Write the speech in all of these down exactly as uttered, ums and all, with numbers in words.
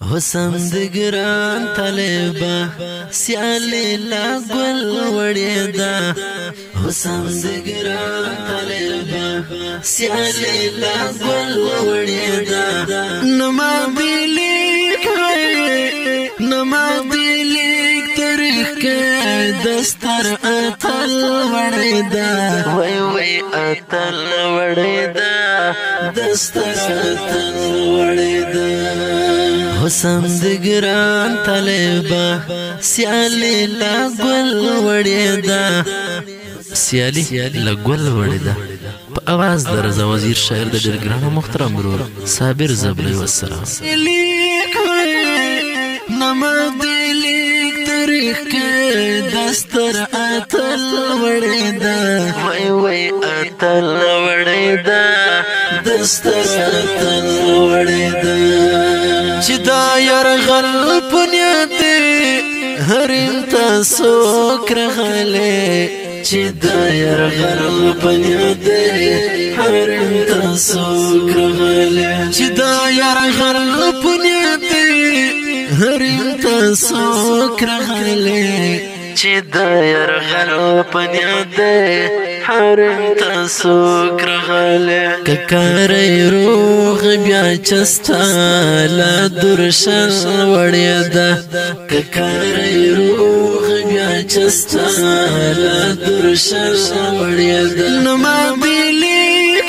حسن د ګران طالبا سیالی لا ګل وړیدا حسن د ګران طالبا سیالی لا ګل وړیدا نما بیلیک نما بیلیک تاریخ دستر اتل وړیدا وای وای اتل وړیدا دستر اتل وړیدا حسن د ګران طالبا سیالی لا ګل وړیدا سیالی لا ګل وړیدا په आवाज د رضا وزیر شاعر د ډېر ګران محترم ورور صابر زبلی والسلام نما دلیک تاریخ دستر اتل وړیدا وای وای اتل وړیدا دستر اتل وړیدا چې دا یرغل پنیت هرم تاسو کرغله چې دا یرغل پنیت هرم تاسو کرغله چې دا یرغل پنیت هرم تاسو کرغله چې دا یرغل پنیت حرم تاسو کرغله ککار روغ بیا چستا لا درشل وړیدا ککار روغ بیا چستا لا درشل وړیدا نما بیلیک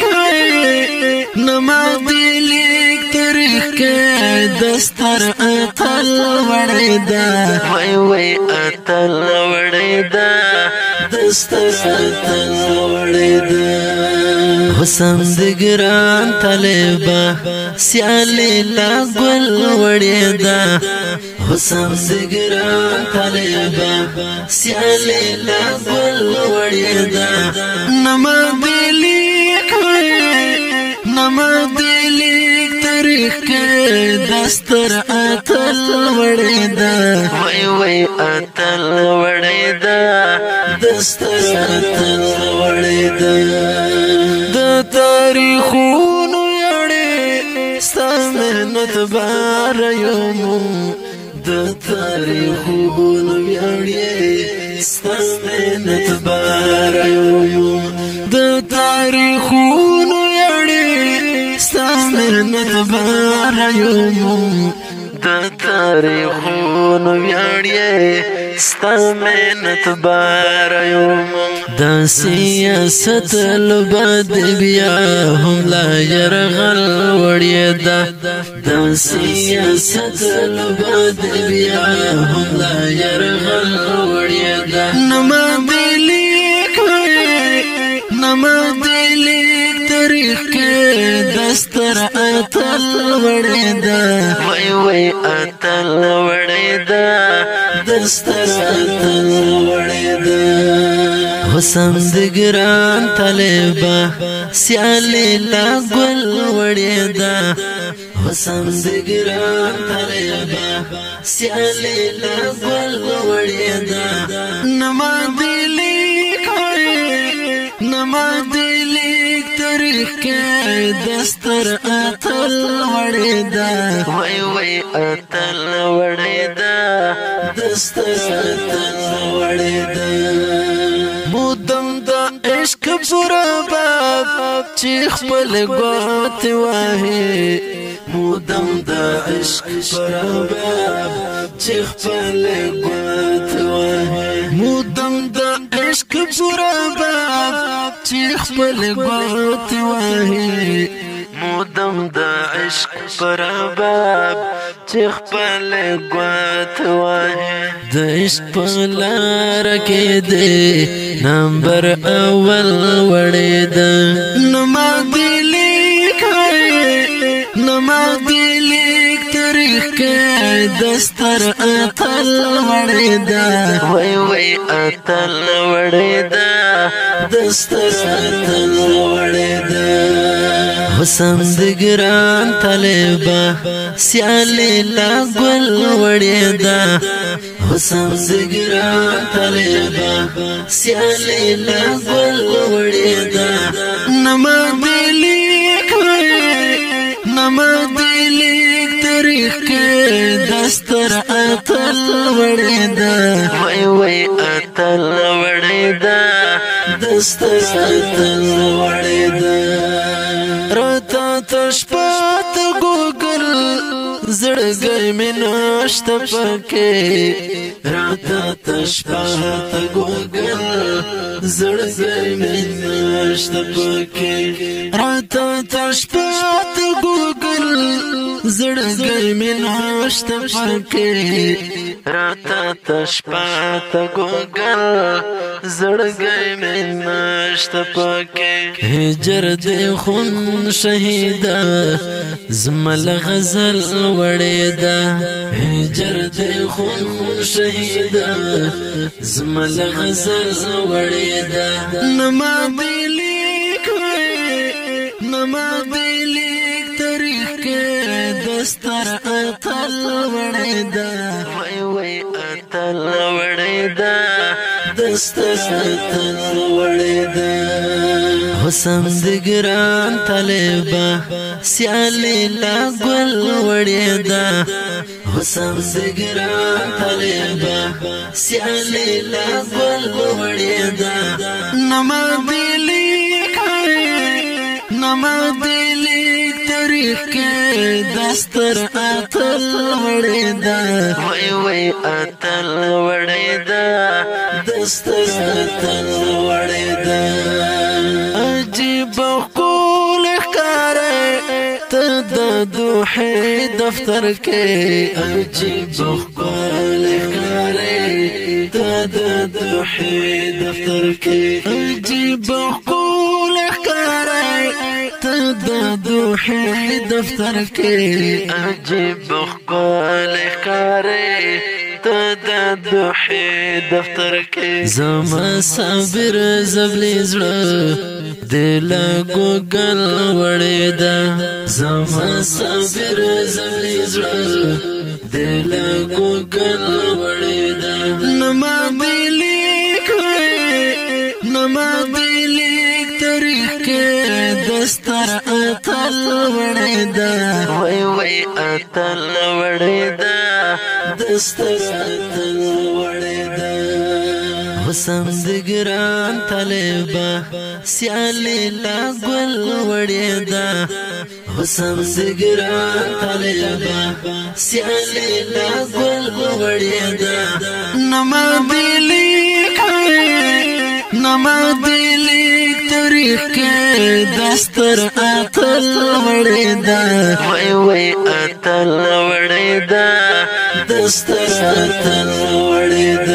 نما بیلیک تاریخ دستر اتل وړیدا وای وای اتل وړیدا دستر اتل وړیدا حسن د ګران طالبا سیالی لا ګل وړیدا حسن د ګران طالبا سیالی لا ګل وړیدا نما بیلیک نما بیلیک تاریخ دستر اتل وړیدا وای وای اتل وړیدا دستر اتل وړیدا د تاریخونو یړې ستا محنت بار یوم د تاریخونو یړې ستا محنت بار یوم د تاریخونو یړې ستا محنت بار یوم د تاریخونو یړې ستا محنت بار یوم د سیاست لبد بیا هم لا یرغل وړیدا د سیاست لبد بیا هم لا یرغل وړیدا نما بیلیک نما بیلیک تاریخ دستر اتل وړیدا وای وای اتل وړیدا دستر اتل وړیدا حسن د ګران طالبا سیالی لا ګل وړیدا حسن د ګران طالبا سیالی لا ګل وړیدا نما بیلیک نما بیلیک تاریخ دستر اتل وړیدا وای وای اتل وړیدا دستر اتل وړیدا مودم دا عشق پورا باب چې خپل ګوت واه مودم دا عشق پورا باب چې خپل ګوت واه مودم دا عشق پورا باب چې خپل ګوت واه مودم دا عشق پورا باب چې خپل ګوت واه د عشق په لار کې دې نمبر اول وړیدا نما بیلیک نما بیلیک تاریخ دستر اتل وړیدا وای وای اتل وړیدا دستر اتل وړیدا حسن د ګران طالبا سیالی لا ګل وړیدا حسن د ګران طالبا سیالی لا ګل وړیدا نما بیلیک نما بیلیک تاریخ کې دستر اتل وړې ده وای وای اتل وړې ده دستر اتل وړې ده راته تشپات ګوګل زړګی مې نشته پکې راته تشپات ګوګل زړګی مې نشته پکې راته تشپات ګوګل زړګی مې نشته پکې راته تشپات ګوګل زړګی مې نشته پکې هجر دې خون شهیدا زمل غزل وړې ده هجر دې خون شهیدا زمل غزل وړې ده نما بیلیک نما بیلیک تاریخ کې دستر اتل وړې ده وای وای اتل وړې ده دستر اتل وړې ده حسن د ګران طالبا سیالی لا ګل وړې ده حسن د ګران طالبا سیالی لا ګل وړې ده نما بیلیک نما بیلیک تاریخ کې دستر اتل وړې ده وای وای اتل وړې ده دستر اتل وړې ده عجیب قول ښکارې ته د دوحې دفتر کې عجیب قول ښکارې ته د دوحې دفتر کې عجیب قول ښکارې ته د دوحې دفتر کې عجیب قول ښکارې ته د دوحې دفتر کې زما صابر زبلی زړه دل ګوګل وړې ده زما صابر زبلی زړه دل ګوګل وړې ده نما بیلیک نما بیلیک تاریخ کې دستر اتل وړې ده وای وای اتل وړې ده دستر اتل وړې ده حسن د ګران طالبا سیالی لا ګل وړې ده حسن د ګران طالبا سیالی لا ګل وړې ده نما بیلیک نما بیلیک تاریخ کې دستر اتل وړې ده وای وای اتل وړې ده دستر اتل وړې ده